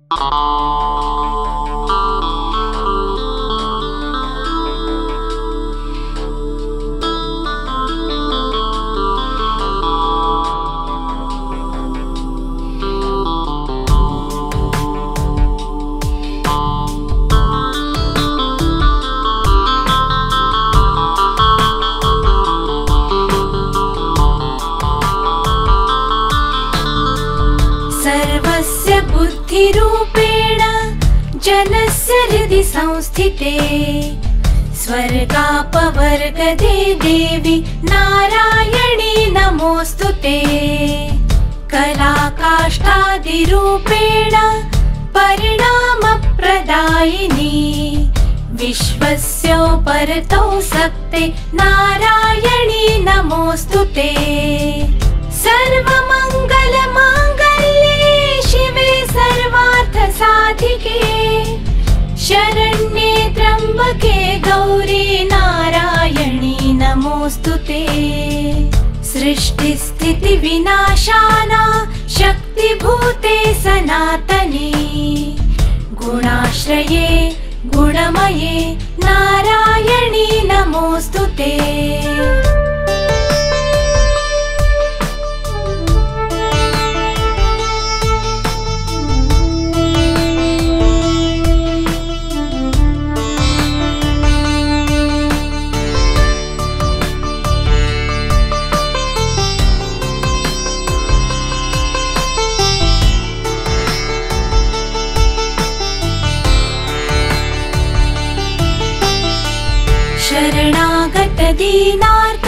सर्वस्य बुद्धिरूपेण जनस्य हृदि संस्थिते स्वर्गापवर्गदे देवी नारायणी नमोऽस्तुते। कलाकाष्ठादिरूपेण परिणामप्रदायिनी विश्वस्योपरतो सक्ते नारायणी नमोऽस्तुते। सर्वमङ्गलमाङ्गल्ये शिवे सर्वार्थसाधिके शरण्ये त्र्यम्बके गौरी नारायणी नमोऽस्तुते। सृष्टिस्थितिविनाशाना शक्तिभूते सनातने गुणाश्रये गुणमये नारायणी नमोऽस्तुते। शरणागत दीनार्थ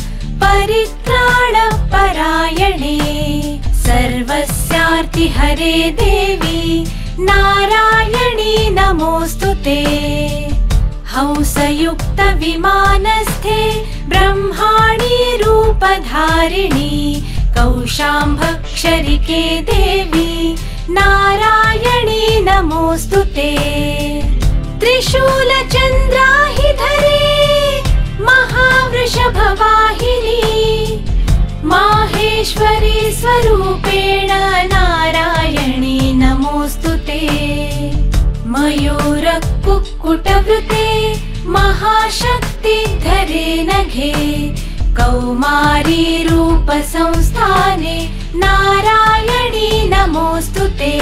परित्राणपरायणे सर्वस्यार्ति हरे देवी नारायणी नमोऽस्तुते। हंसयुक्त विमानस्थे ब्रह्माणी रूपधारिणी कौशाम्भक्षरिके देवी नारायणी नमोऽस्तुते। त्रिशूलचन्द्राहिधरे महावृषभवाहिनी माहेश्वरी स्वरूपेण नारायणी नमोऽस्तुते। मयूरकुक्कुटवृते महाशक्तिधरे नघे कौमारी रूपसंस्थाने नारायणी नमोऽस्तुते।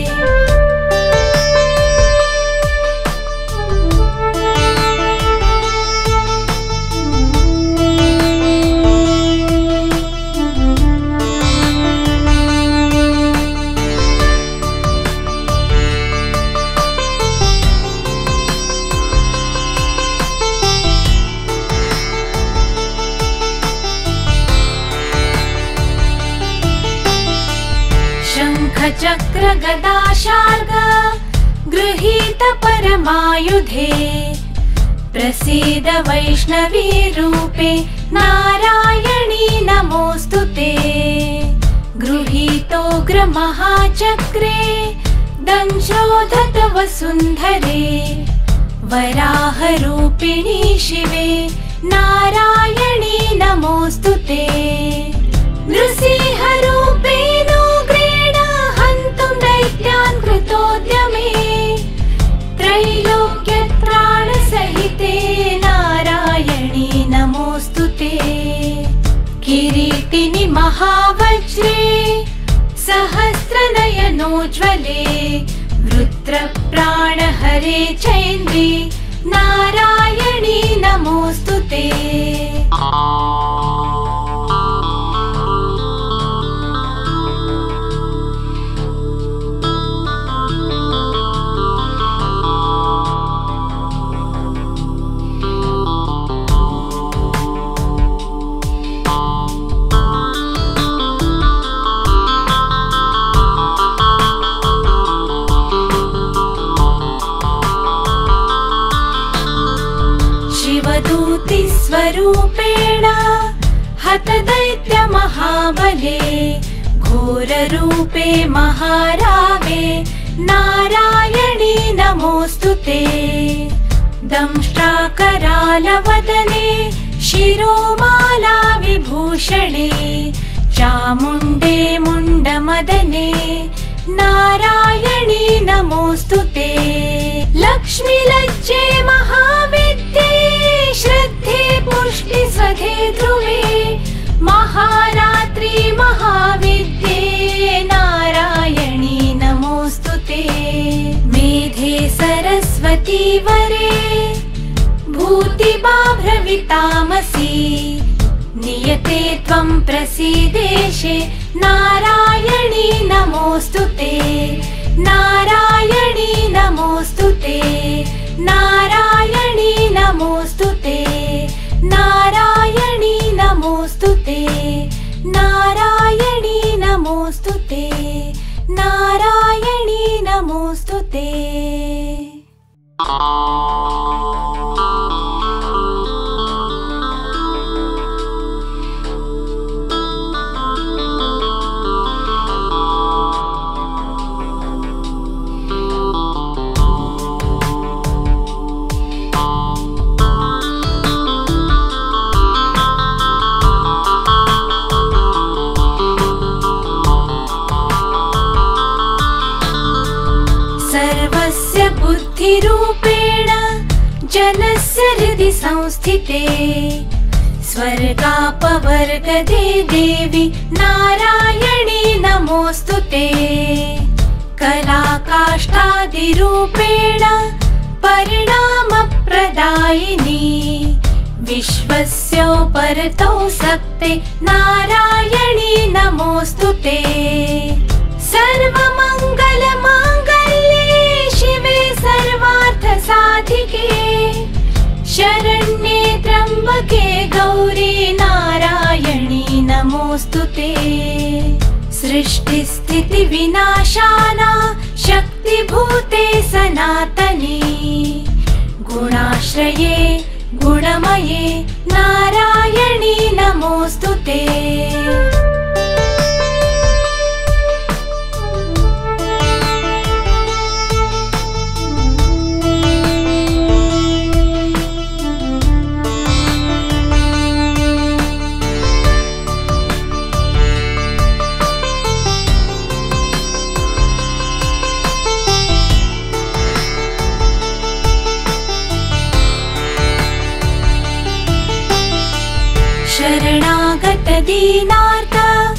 चक्र गदा शार्ग गृहीत परमायुधे प्रसीद वैष्णवी रूपे नारायणी नमोऽस्तुते। गृहीतोग्र महाचक्रे दंशोधत वसुन्धरे वराह रूपिणी शिवे नारायणी नमोऽस्तुते। नृसिंह रूपेणो दैत्यान् कृतोद्यमे त्रैलोक्यत्राणसहिते नारायणी नमोऽस्तुते। किरीटिनि महावज्रे सहस्रनयनोज्ज्वले वृत्रप्राणहरे चैन्द्री नारायणी नमोऽस्तुते। स्वरूपेण हत दैत्य महाबले घोररूपे महारावे नारायणी नमोऽस्तुते। दंष्ट्राकरालवदने शिरोमाला विभूषणे चामुण्डे मुण्डमदने नारायणी निश्चे महाविद्ये श्रद्धे पुष्टि स्वधे ध्रुवे महारात्रि महाविद्ये नारायणी नमोस्तुते मेधे सरस्वती वरे भूतिबाभ्रवितामसि नियते त्वं प्रसीदेशे नारायणी नमोस्तुते नारायणी नमोस्तुते नारायणी नमोस्तुते नारायणी नमोस्तुते नारायणी नमोस्तुते नारायणी नमोस्तुते। बुद्धिरूपेण जनस्य हृदि संस्थिते स्वर्गापवर्गदे देवी नारायणी नमोस्तुते कलाकाष्ठादिरूपेण परिणामप्रदायिनी विश्वस्योपरतौ सक्ते नारायणी नमोस्तुते सर्वमङ्गलमाङ्गल्ये शिवे सर्वार्थसाधिके शरण्ये त्र्यम्बके गौरी नारायणी नमोस्तुते सृष्टिस्थितिविनाशाना शक्तिभूते सनातने गुणाश्रये गुणमये नारायणी नमोस्तुते। शरणागत दीनार्थ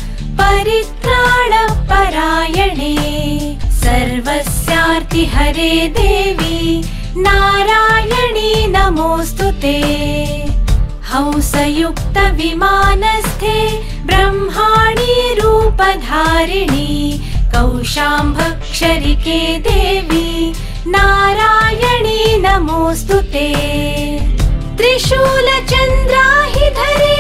परित्राणपरायणे सर्वस्यार्ति हरे देवी नारायणी नमोस्तुते हंसयुक्त विमानस्थे ब्रह्माणी रूपधारिणी कौशाम्भक्षरिके देवी नारायणी नमोस्तुते त्रिशूलचन्द्राहिधरे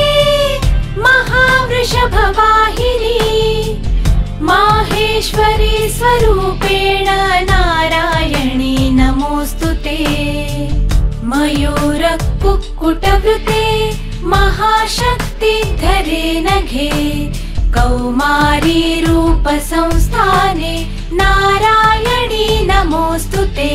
महावृषभवाहिनी माहेश्वरी स्वरूपेण नारायणी नमोस्तुते मयूरकुक्कुटवृते महाशक्तिधरे नघे कौमारी रूपसंस्थाने नारायणी नमोस्तुते।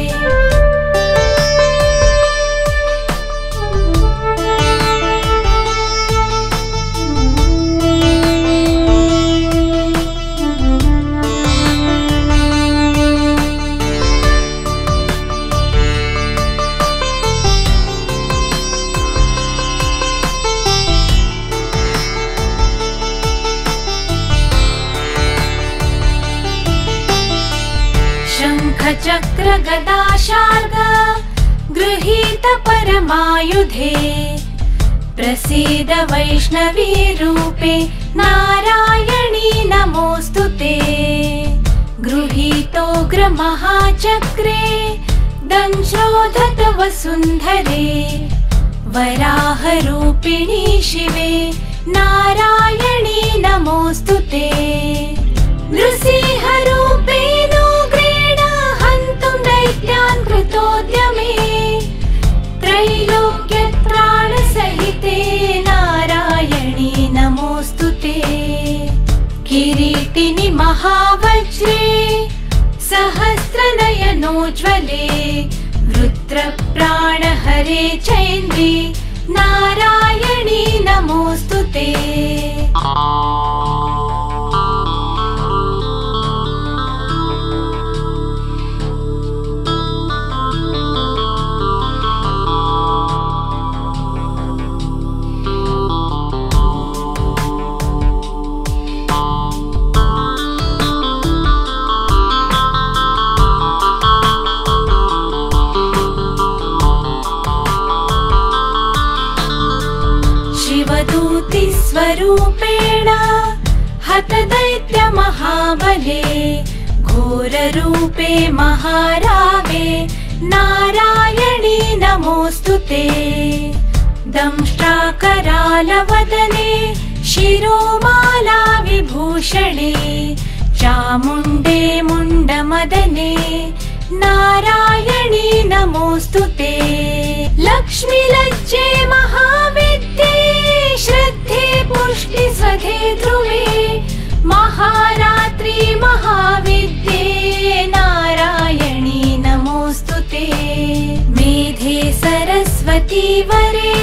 चक्र गदा शार्ग गृहीत परमायुधे प्रसीद वैष्णवी रूपे नारायणी नमोस्तुते गृहीतोग्र महाचक्रे दंश्रोधत वसुन्धरे वराह रूपिणी शिवे नारायणी नमोस्तुते नृसिंह रूपेण दैत्यान् कृतोद्यमे त्रैलोक्यत्राणसहिते नारायणी नमोस्तुते किरीटिनि महावज्रे सहस्रनयनोज्ज्वले वृत्रप्राणहरे चैन्द्री नारायणी नमोस्तुते। रूपेण हतदैत्य महाबले घोररूपे महारावे नारायणी नमोऽस्तुते दंष्ट्राकरालवदने शिरोमाला विभूषणे चामुण्डे मुण्डमदने नारायणी नमोऽस्तुते लक्ष्मीलज्जे महाविद्ये श्रद्धे पुष्टि स्वधे ध्रुवे महारात्रि महाविद्ये नारायणी नमोऽस्तुते मेधे सरस्वती वरे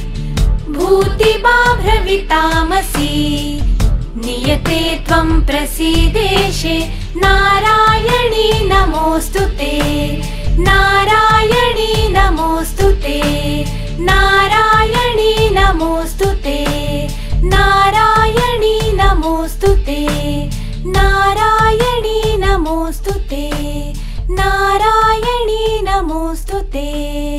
भूतिबाभ्रवितामसि नियते त्वं प्रसीदेशे नारायणी नमोऽस्तुते नारायणी नमोऽस्तुते नारायणी नमोऽस्तुते नारायणी नमोऽस्तुते नारायणी नमोऽस्तुते नारायणी नमोऽस्तुते।